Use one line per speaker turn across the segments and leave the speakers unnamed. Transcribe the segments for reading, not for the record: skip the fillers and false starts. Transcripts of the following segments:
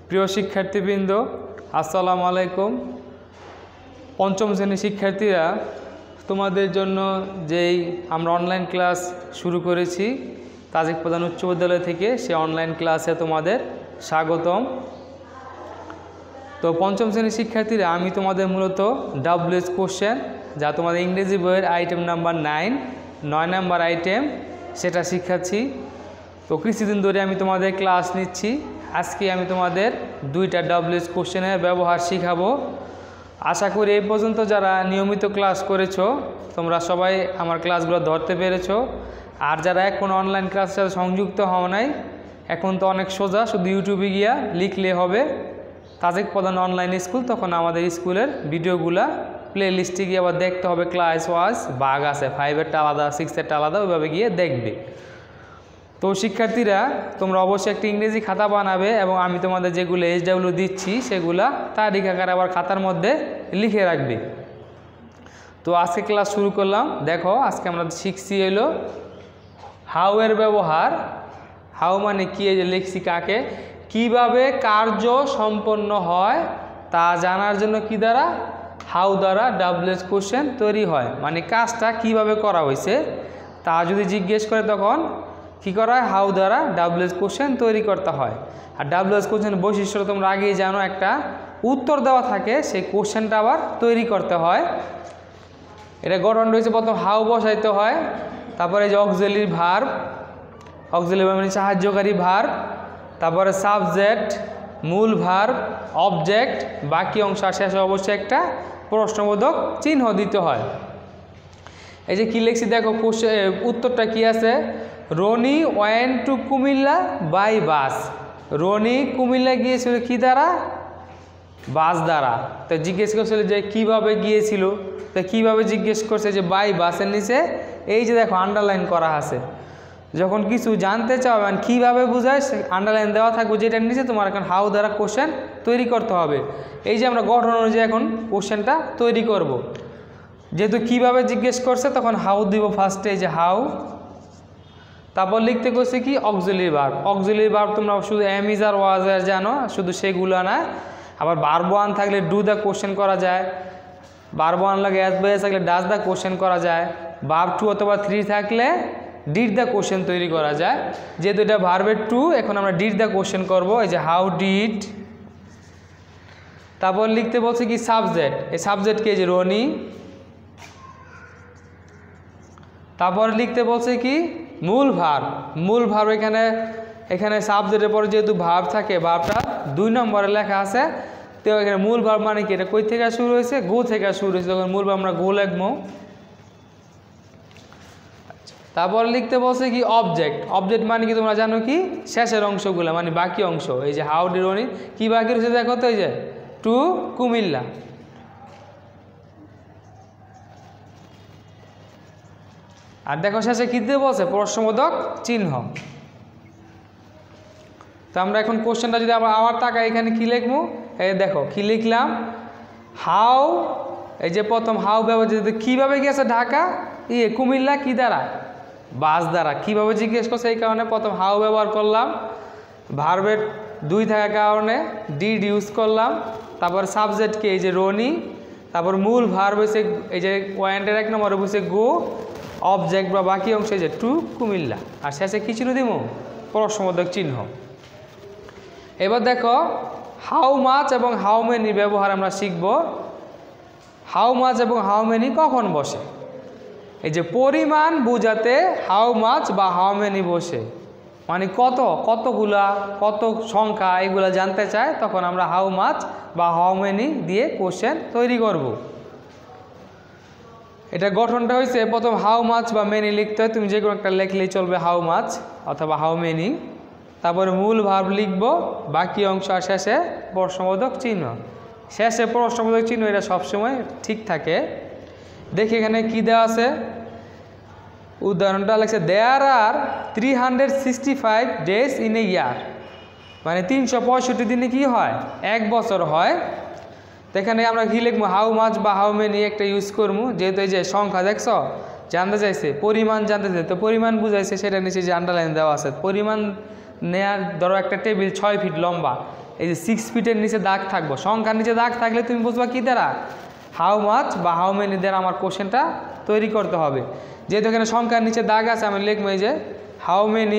প্রিয় শিক্ষার্থীবৃন্দ, আসসালামু আলাইকুম। পঞ্চম শ্রেণীর শিক্ষার্থীরা, তোমাদের জন্য যেই আমরা অনলাইন ক্লাস শুরু করেছি তাজিক প্রধান উচ্চ বিদ্যালয় থেকে, সে অনলাইন ক্লাসে তোমাদের স্বাগতম। তো পঞ্চম শ্রেণীর শিক্ষার্থীরা, আমি তোমাদের মূলত WH কোশ্চেন, যা তোমাদের ইংরেজি বইয়ের আইটেম নাম্বার 9 নাম্বার আইটেম, সেটা শিখাচ্ছি। তো কিছুদিন ধরে আমি তোমাদের ক্লাস নিচ্ছি। আজকে আমি তোমাদের 2টা WH কোশ্চেনের ব্যবহার শিখাবো। আশা করি এই পর্যন্ত যারা নিয়মিত ক্লাস করেছো তোমরা সবাই আমার ক্লাসগুলো ধরতে পেরেছো। আর যারা এখন অনলাইন ক্লাসের সাথে সংযুক্ত হও নাই, এখন তো অনেক সোজা, শুধু ইউটিউবে গিয়া লিখলে হবে তাজিক প্রধান অনলাইন স্কুল, তখন আমাদের স্কুলের ভিডিওগুলা প্লে লিস্টে গিয়ে আবার দেখতে হবে। ক্লাস ওয়াইজ ভাগ আছে, 5এরটা আলাদা, 6এরটা আলাদা, ওইভাবে গিয়ে দেখবে। তো শিক্ষার্থীরা, তোমরা অবশ্যই একটি ইংরেজি খাতা বানাবে এবং আমি তোমাদের যেগুলো HW দিচ্ছি সেগুলা তারিখ আকারে আবার খাতার মধ্যে লিখে রাখবে। তো আজকে ক্লাস শুরু করলাম। দেখো, আজকে আমরা শিখছি হলো হাউ এর ব্যবহার। হাউ মানে কি, এই যে লিখছি কাকে, কিভাবে কার্য সম্পন্ন হয় তা জানার জন্য কি দ্বারা, হাউ দ্বারা WH কোশ্চেন তৈরি হয়। মানে কাজটা কিভাবে করা হয়েছে তা যদি জিজ্ঞেস করে তখন কি করা হয়, হাউ দ্বারা WH কোশ্চেন তৈরি করতে হয়। আর WH কোশ্চেনের বৈশিষ্ট্য তোমরা আগেই জানো, একটা উত্তর দেওয়া থাকে, সেই কোশ্চেনটা আবার তৈরি করতে হয়। এটা গঠন রয়েছে, প্রথম হাউ বসাইতে হয়, তারপরে যে অক্সিলারি ভার্ব, অক্সিলারি মানে সাহায্যকারী ভার্ব, তারপরে সাবজেক্ট, মূল ভার্ব, অবজেক্ট, বাকি অংশ, আর শেষে অবশ্যই একটা প্রশ্নবোধক চিহ্ন দিতে হয়। এই যে কি লিখছি দেখো, উত্তরটা কি আছে, Rony went to Comilla by bus. Rony Comilla গিয়েছিল কি দ্বারা, বাস দ্বারা। তো জিজ্ঞেস করছিল যে কিভাবে গিয়েছিল, তো কিভাবে জিজ্ঞেস করছে যে বাই বাসের নিচে এই যে দেখো আন্ডারলাইন করা আছে। যখন কিছু জানতে চাও মানে কীভাবে বোঝায়, আন্ডারলাইন দেওয়া থাকবে, যেটার নিচে তোমার এখন হাউ দ্বারা কোশ্চেন তৈরি করতে হবে। এই যে আমরা গঠন অনুযায়ী এখন কোশ্চেনটা তৈরি করব। যেহেতু কিভাবে জিজ্ঞেস করছে তখন হাউ দিব ফার্স্টে, এই যে হাউ। তারপর লিখতে করছে কি, অক্সিলারি ভার্ব। অক্সিলারি ভার্ব তোমরা শুধু এম ইজ আর ওয়াজ আর জানো, শুধু সেগুলো না, আবার ভার্ব ওয়ান থাকলে ডু দ্য কোশ্চেন করা যায়, ভার্ব ওয়ান লাগে অ্যাজ বাই থাকলে ডাজ দ্য কোশ্চেন করা যায়, ভার্ব 2 অথবা 3 থাকলে ডিড দ্য কোশ্চেন তৈরি করা যায়। যেহেতু এটা ভার্বের 2, এখন আমরা ডিড দ্য কোশ্চেন করব, এই যে হাউ ডিড। তারপর লিখতে বলছে কি সাবজেক্ট, এই সাবজেক্টকে যে রনি। তারপর লিখতে বলছে কি মূল ভার্ব। মূল ভার্ব এখানে সাবজেক্টের পরে যেহেতু ভার্ব থাকে, ভার্বটা 2 নম্বরে লেখা আছে। তো এখানে মূল ভার্ব মানে কি, এটা কই থেকে শুরু হয়েছে, গো থেকে শুরু হয়েছে, তখন মূল ভার্ব আমরা গো লিখবো। তারপর লিখতে বলছে কি অবজেক্ট। অবজেক্ট মানে কি তোমরা জানো কি, শেষের অংশগুলো মানে বাকি অংশ। এই যে হাউ ডিড রনি, কি বাকি রয়েছে দেখো তো, এই যে টু কুমিল্লা। আর দেখো শেষে কি দিয়ে বলছে, প্রশ্নবোধক চিহ্ন। তো আমরা এখন কোশ্চেনটা যদি আবার তাকাই, এখানে কি লিখবো, এই দেখো কি লিখলাম, হাউ, এই যে প্রথম হাউ ব্যবহার, যদি কীভাবে গিয়েছে ঢাকা, কুমিল্লা কি দ্বারা, বাস দ্বারা। কীভাবে জিজ্ঞেস করছে এই কারণে প্রথম হাউ ব্যবহার করলাম, ভার্বের 2 থাকার কারণে ডিড ইউজ করলাম। তারপর সাবজেক্টকে এই যে রনি, তারপর মূল ভার্ব হয়েছে এই যে ওয়েন্টের 1 নম্বরে বসে গো, অবজেক্ট বা বাকি অংশ এই যে টু কুমিল্লা, আর শেষে কি চিহ্ন দিব, প্রশ্নবোধক চিহ্ন। এবার দেখো হাউ মাচ এবং হাউ মেনি ব্যবহার আমরা শিখব। হাউ মাচ এবং হাউ মেনি কখন বসে, এই যে পরিমাণ বোঝাতে হাউ মাচ বা হাউ মেনি বসে, মানে কতগুলা, কত সংখ্যা, এগুলা জানতে চায়, তখন আমরা হাউ মাচ বা হাউ মেনি দিয়ে কোশ্চেন তৈরি করব। এটা গঠনটা হয়েছে, প্রথম হাউ মাচ বা মেনি লিখতে হয়, তুমি যে কোনো একটা লিখলেই চলবে, হাউ মাচ অথবা হাউ মেনি। তারপরে মূল ভার্ব লিখব, বাকি অংশ, আর শেষে প্রশ্নবোধক চিহ্ন। শেষে প্রশ্নবোধক চিহ্ন এটা সবসময় ঠিক থাকে। দেখি এখানে কি দেওয়া আছে, উদাহরণটা লিখছে, দেয়ার আর 365 ডেজ ইন এ ইয়ার। মানে 365 দিনে কি হয়, 1 বছর হয়। তো এখানে আমরা কি লিখবো, হাউ মাচ বা হাউ মেনি একটা ইউজ করবো, যেহেতু এই যে সংখ্যা দেখছ জানতে চাইছে, পরিমাণ জানতে চাইছে, তো পরিমাণ বুঝাইছে, সেটা নিচে যে আন্ডারলাইন দেওয়া আছে। পরিমাণ নেয়ার ধরো একটা টেবিল 6 ফিট লম্বা, এই যে 6 ফিটের নিচে দাগ থাকবো, সংখ্যার নিচে দাগ থাকলে তুমি বুঝবা কি দ্বারা, হাউ মাচ বা হাউ মেনি দ্বারা আমার কোশ্চেনটা তৈরি করতে হবে। যেহেতু এখানে সংখ্যার নিচে দাগ আছে, আমি লিখবো এই যে হাউ মেনি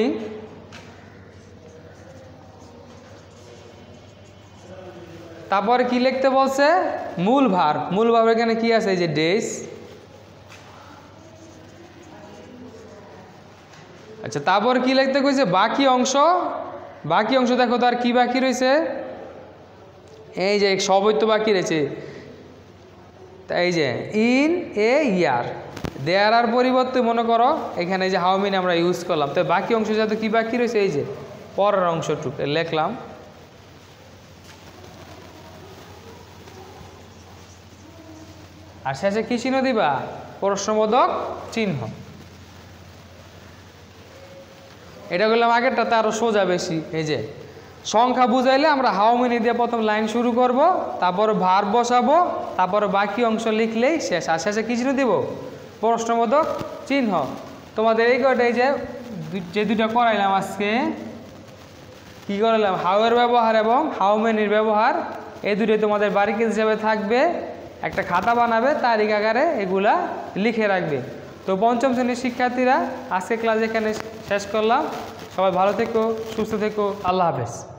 তারপরে কি লিখতে বলছে, মূল ভার। মূল ভার এখানে কি আছে, এই যে ডেজ। আচ্ছা, তারপর কি লিখতে কইছে, বাকি অংশ। বাকি অংশ দেখো তো আর কি বাকি রয়েছে, এই যে সবই তো বাকি রয়েছে। এই যে ইন এ ইয়ার, দেয়ার আর পরিবর্তে মনে করো এখানে যে হাউ মেনি আমরা ইউজ করলাম, তো বাকি অংশ যাতে কি বাকি রয়েছে, এই যে পরের অংশটুকু লিখলাম। আর শেষে কি চিহ্ন দিবা, প্রশ্নবোধক চিহ্ন। এটা করলাম আগেরটাতে আরো সোজা বেশি। এই যে সংখ্যা বুঝাইলে আমরা হাউ মেনি দিয়ে প্রথম লাইন শুরু করব, তারপর ভার বসাবো, তারপর বাকি অংশ লিখলেই শেষ। আর শেষে কি চিহ্ন দিব, প্রশ্নবোধক চিহ্ন। তোমাদের এই কয়টা এই যে দুইটা করাইলাম আজকে, কি করাইলাম, হাউ এর ব্যবহার এবং হাউ মেনির ব্যবহার, এই দুটোই তোমাদের বাড়ির হিসাবে থাকবে। একটা খাতা বানাবে, তারিখ আকারে এগুলা লিখে রাখবে। তো পঞ্চম শ্রেণীর শিক্ষার্থীরা আজকে ক্লাস এখানে শেষ করলাম। সবাই ভালো থেকো, সুস্থ থেকো, আল্লাহ হাফেজ।